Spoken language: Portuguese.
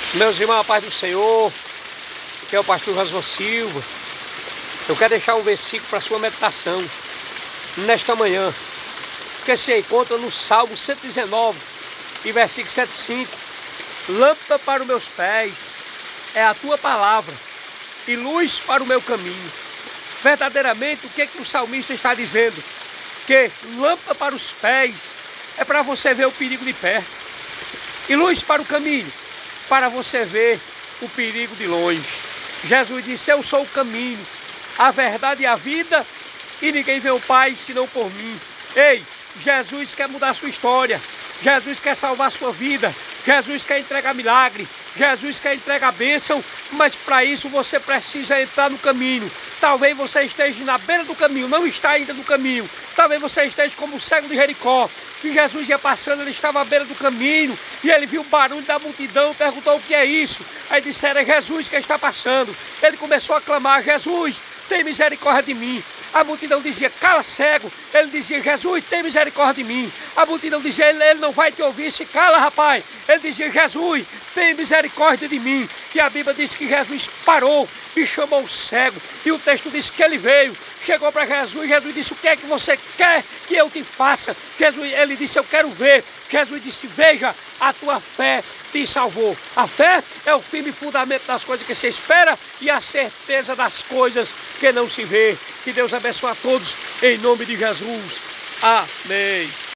Meus irmãos, a paz do Senhor, que é o pastor Rosvan Silva. Eu quero deixar um versículo para a sua meditação nesta manhã, que se encontra no Salmo 119 e versículo 75. Lâmpada para os meus pés é a tua palavra e luz para o meu caminho. Verdadeiramente, o que o salmista está dizendo? Que lâmpada para os pés é para você ver o perigo de perto, e luz para o caminho, para você ver o perigo de longe. Jesus disse: eu sou o caminho, a verdade e a vida, e ninguém vê o Pai senão por mim. Ei, Jesus quer mudar a sua história, Jesus quer salvar a sua vida, Jesus quer entregar milagre, Jesus quer entregar bênção, mas para isso você precisa entrar no caminho. Talvez você esteja na beira do caminho, não está ainda no caminho. Talvez você esteja como o cego de Jericó, que Jesus ia passando, ele estava à beira do caminho, e ele viu o barulho da multidão, perguntou: o que é isso? Aí disseram: é Jesus que está passando. Ele começou a clamar: Jesus, tem misericórdia de mim. A multidão dizia: cala, cego. Ele dizia: Jesus, tem misericórdia de mim. A multidão dizia: ele não vai te ouvir, se cala, rapaz. Ele dizia: Jesus, tem misericórdia de mim. E a Bíblia diz que Jesus parou e chamou o cego, e o texto diz que ele veio, chegou para Jesus. Jesus disse: o que é que você quer que eu te faça? Ele disse: eu quero ver. Jesus disse: veja, a tua fé te salvou. A fé é o firme fundamento das coisas que se espera e a certeza das coisas que não se vê. Que Deus abençoe a todos, em nome de Jesus. Amém.